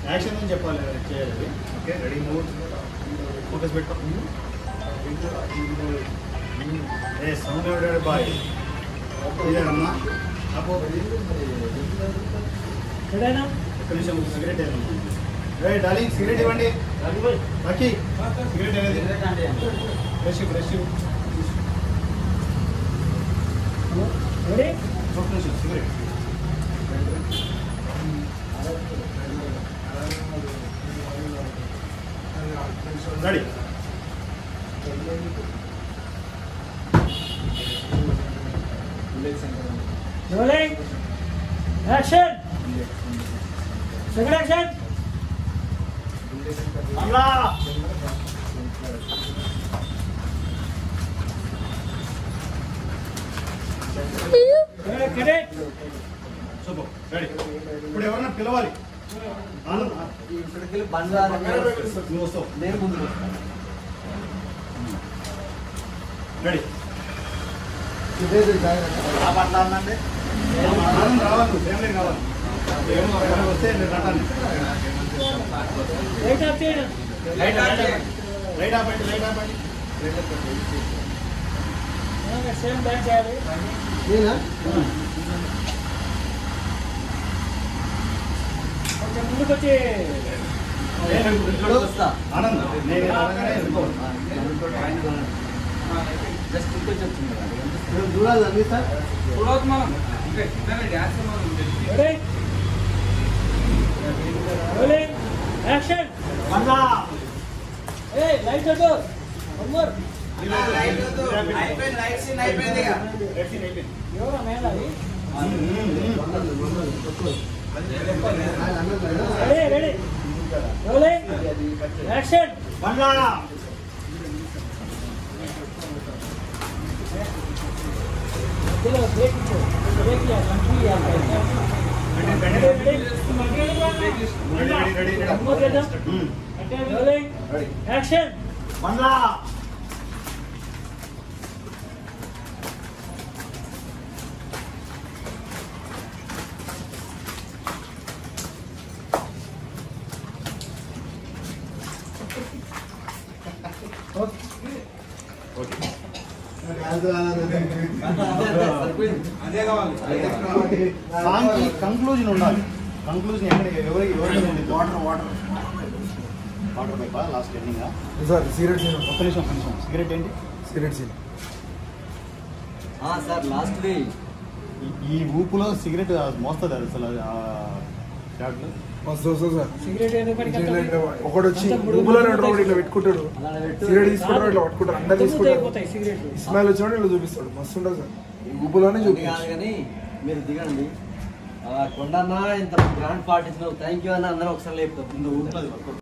Action అని చెప్పాలి చేయాలి. ఓకే రెడీ మూవ్ ఫోకస్ పెట్టు. ఏ సౌండ్ ఎవడాడు బాయ్ ఇదేనమ్మా అపో ఎడైనా ఒక్క నిమిషం సిగరెట్ రే డార్లింగ్ సిగరెట్ ఇవ్వండి. బాకీ సిగరెట్ అనేది ఫ్రెష్ ఫ్రెష్ రెడీ ఒక్క నిమిషం cigarette ready. Rolling action second action అలా క్రెడిట్ సూపర్ రెడీ. ఇప్పుడు ఎవరన్నా పిలవాలి. ఇక్కడికి బండ్లు నువ్వు వస్తావు నేను ముందుకు రెడీ. మాట్లాడాలంటే ఆనంద్ రావాలి, నువ్వు ఫ్యామిలీ కావాలి. ఎవరైనా వస్తే నేను రాటాను. రైట్ ఆఫ్ చేయండి. లైట్ ఆపండి లైట్ ఆపండి. సేమ్ బ్యాక్ చేయాలి. నేనా కొంచెం ముందుకు వచ్చి ఆనంద్ నేను అనగానే వెళ్ళిపోవాలి. జస్ట్ ఇంకో చెప్తున్నాను చూడాలి అన్ని సార్ రెడీ రోలింగ్ యాక్షన్ అన్నా ఏ లైట్ వద్దు వన్ మోర్ ఎవరా మేలాది రెడీ రెడీ రోలింగ్ యాక్షన్ బండ్లా మధ్యలో బ్రేక్ ఇచ్చు బ్రేక్ రోలింగ్ యాక్షన్ బండ్లా సాంగ్ కి కంక్లూజన్ ఉండాలి. కంక్లూజన్ ఎక్కడ ఎవరికి వాటర్ వాటర్ వాటర్ పైపా లాస్ట్ ఎండింగ్ సార్ సిగరెట్ ఒక్క నిమిషం సిగరెట్ ఏంటి సిగరెట్ సార్ లాస్ట్ డే ఈ ఊపులో సిగరెట్ మోస్తుంది అది అసలు షాట్లు మస్తు వస్తుంది సార్. సిగరెట్ ఎందుకు ఒకటి వచ్చి ఊపులో ఒకటి ఇట్లా పెట్టుకుంటాడు, సిగరెట్ తీసుకుంటాడు, ఇట్లా పట్టుకుంటాడు, అందరు తీసుకుంటాడు. అయిపోతాయి సిగరెట్లు ఇస్మాయిల్ వచ్చినప్పుడు ఇట్లా చూపిస్తాడు, మస్తు ఉంటుంది సార్. ఊపులోనే కాదు చూపిస్తాడు. కానీ మీరు దిగండి. కొండన్నా ఇంత గ్రాండ్ పార్టీ ఇచ్చినావు, థ్యాంక్ యూ అని అందరూ ఒకసారి లేపుతాం.